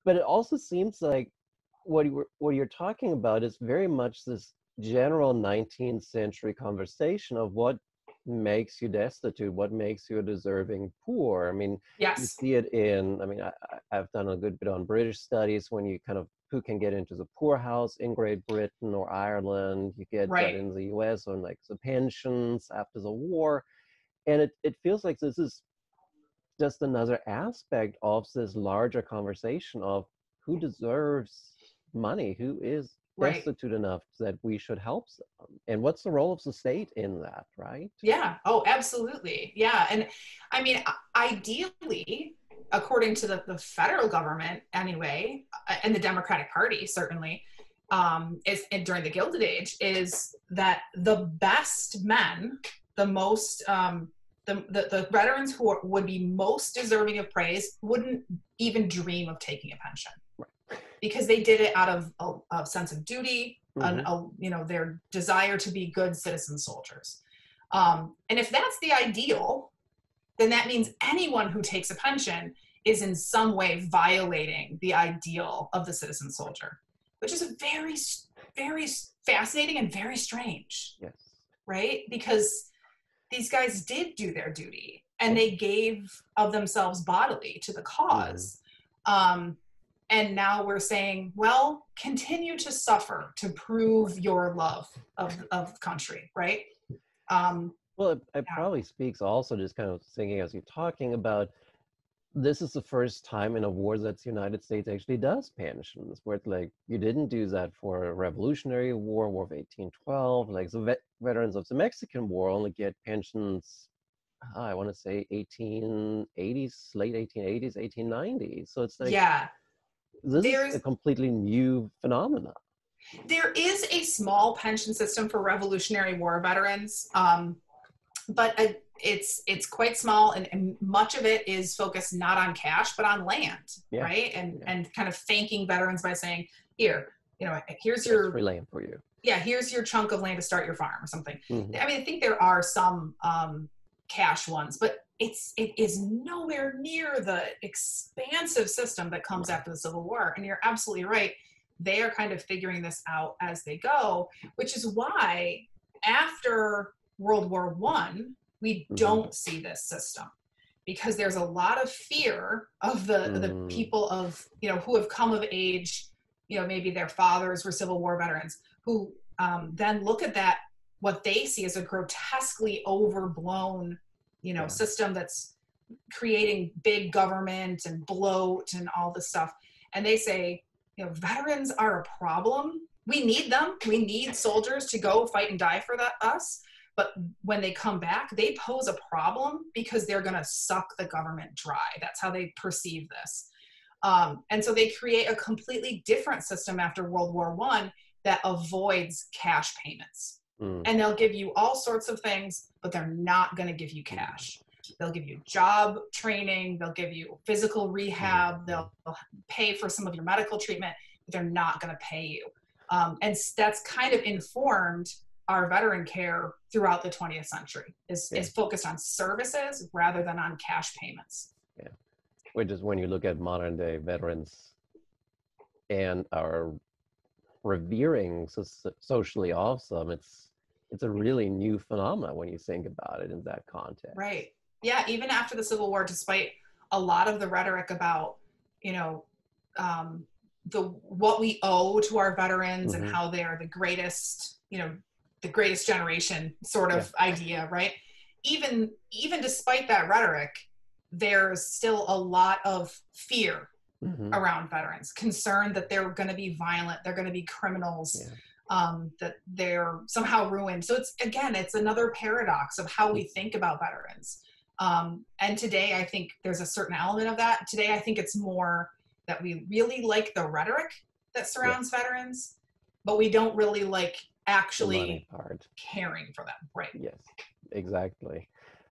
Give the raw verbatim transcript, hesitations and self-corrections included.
but it also seems like what you were, what you're talking about is very much this general nineteenth century conversation of what makes you destitute, what makes you a deserving poor. I mean, you Yes. see it in, I mean, I, I've done a good bit on British studies when you kind of who can get into the poorhouse in Great Britain or Ireland. You get that Right. in the U S on like the pensions after the war. And it, it feels like this is just another aspect of this larger conversation of who deserves money, who is Right. destitute enough that we should help them, and what's the role of the state in that, right? Yeah. Oh, absolutely. Yeah. And I mean, ideally, according to the, the federal government anyway, and the Democratic Party certainly, um, is and during the Gilded Age, is that the best men, the most, um, the, the, the veterans who are, would be most deserving of praise wouldn't even dream of taking a pension. Right. Because they did it out of a, a sense of duty, Mm-hmm. and a, you know, their desire to be good citizen soldiers. Um, and if that's the ideal, then that means anyone who takes a pension is in some way violating the ideal of the citizen soldier, which is a very, very fascinating and very strange. Yes. Right? Because these guys did do their duty and they gave of themselves bodily to the cause. Mm-hmm. Um, And now we're saying, well, continue to suffer to prove your love of, of country, right? Um, well, it, it yeah. probably speaks also, just kind of thinking as you're talking about, this is the first time in a war that the United States actually does pensions, where it's like, you didn't do that for a Revolutionary War, War of eighteen twelve, like the vet- veterans of the Mexican War only get pensions, I want to say eighteen eighties, late eighteen eighties, eighteen nineties. So it's like, yeah. this There's, is a completely new phenomenon. There is a small pension system for Revolutionary War veterans, um, but uh, it's it's quite small, and, and much of it is focused not on cash, but on land, yeah. right? And yeah. and kind of thanking veterans by saying, here, you know, here's That's your free land for you. Yeah, here's your chunk of land to start your farm or something. Mm-hmm. I mean, I think there are some um, cash ones, but it's it is nowhere near the expansive system that comes after the Civil War. And you're absolutely right. They are kind of figuring this out as they go, which is why after World War One, we mm-hmm. don't see this system, because there's a lot of fear of the, mm. the people of, you know, who have come of age, you know, maybe their fathers were Civil War veterans, who um, then look at that, what they see as a grotesquely overblown, you know, yeah. system that's creating big government and bloat and all this stuff. And they say, you know, veterans are a problem. We need them. We need soldiers to go fight and die for that, us. But when they come back, they pose a problem because they're going to suck the government dry. That's how they perceive this. Um, and so they create a completely different system after World War One that avoids cash payments. Mm. And they'll give you all sorts of things, but they're not going to give you cash. They'll give you job training. They'll give you physical rehab. They'll pay for some of your medical treatment, but they're not going to pay you. Um, and that's kind of informed our veteran care throughout the twentieth century, is, yeah. is focused on services rather than on cash payments. Yeah. Which is when you look at modern day veterans and our revering so, socially awesome, it's it's a really new phenomenon when you think about it in that context. Right. Yeah. Even after the Civil War, despite a lot of the rhetoric about, you know, um, the what we owe to our veterans mm-hmm. and how they're the greatest, you know, the greatest generation sort of yeah. idea, right? Even even despite that rhetoric, there's still a lot of fear mm-hmm. around veterans, concern that they're going to be violent, they're going to be criminals, yeah. um, that they're somehow ruined. So it's, again, it's another paradox of how we think about veterans. Um, and today, I think there's a certain element of that. Today, I think it's more that we really like the rhetoric that surrounds yeah. veterans, but we don't really like actually part. caring for them. Right. Yes, exactly.